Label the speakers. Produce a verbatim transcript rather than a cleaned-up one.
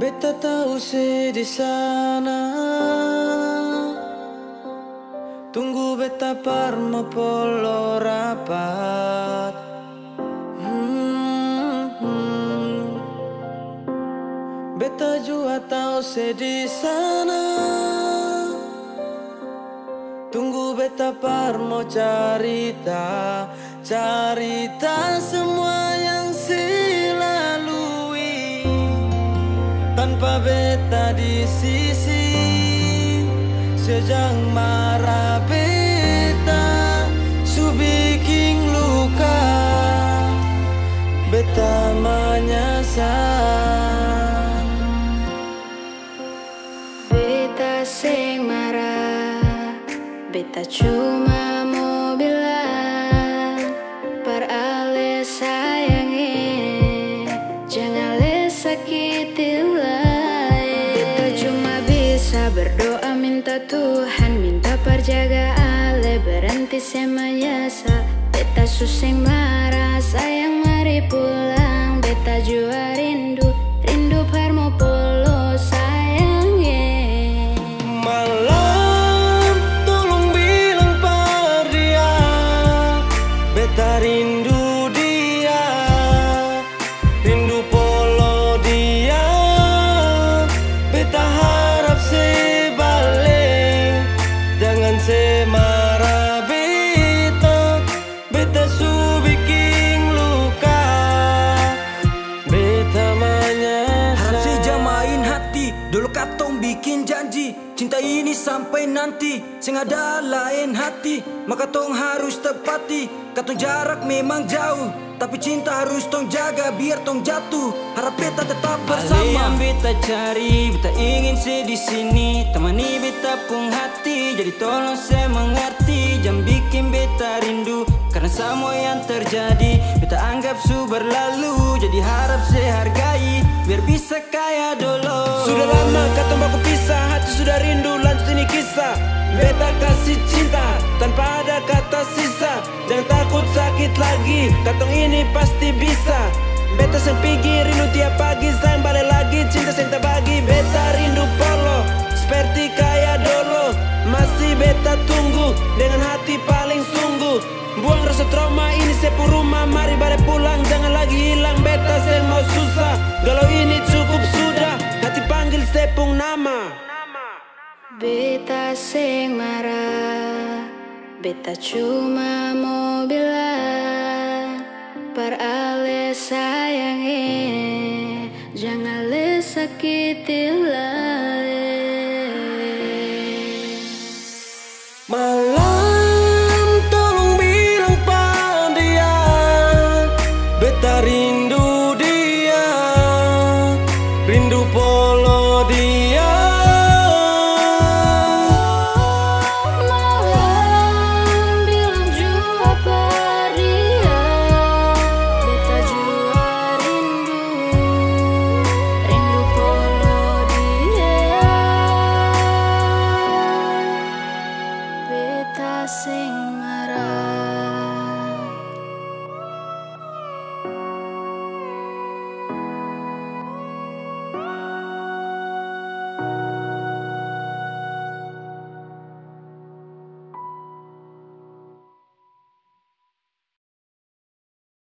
Speaker 1: Beta tahu se di sana, tunggu beta parma polo rapat. Hmm, hmm. Beta jua tahu se di sana, tunggu beta parmo carita, carita semua yang silalui. Tanpa beta di sisi, sejak marah beta su bikin luka. Beta menyesal.
Speaker 2: Beta seng marah, beta cuma mau bilang par ale sayangi, jangan le sakiti lain. Beta cuma bisa berdoa minta Tuhan, minta perjaga ale berhenti saya menyesal. Beta suseng marah, sayang mari pulang. Beta jua rindu, rindu parmo polo sayang ye.
Speaker 1: Malam tolong bilang par dia, beta rindu dia, rindu polo dia. Beta harap se balik, jangan se marah beta, beta su bikin luka. Beta menyesal.
Speaker 3: Harap saja main hati, dulu katong bikin janji, cinta ini sampai nanti, sing ada lain hati, maka tong harus tepati. Katong jarak memang jauh, tapi cinta harus tong jaga biar tong jatuh. Harap beta tetap bersama.
Speaker 4: Ale yang beta cari, beta ingin se di sini, temani beta pung hati. Jadi tolong saya mengerti, jangan bikin beta rindu, karena semua yang terjadi beta anggap su berlalu. Jadi harap saya hargai, biar bisa kaya dulu.
Speaker 1: Sudah lama katong baku pisah, hati sudah rindu, lanjut ini kisah. Beta kasih cinta tanpa ada kata sisa, jangan takut sakit lagi, katong ini pasti bisa. Beta sen pigi rindu tiap pagi, sayang balik lagi, cinta sen bagi. Beta rindu polo, seperti kaya dulu, masih beta tunggu dengan hati paling sungguh. Buang rasa trauma ini sepu rumah, mari balik pulang, jangan lagi hilang. Beta sen mau susah, galau ini cukup sudah, hati panggil sepung nama.
Speaker 2: Beta seng marah, beta cuma mau bilang par ale sayangi, jangan le sakiti lah.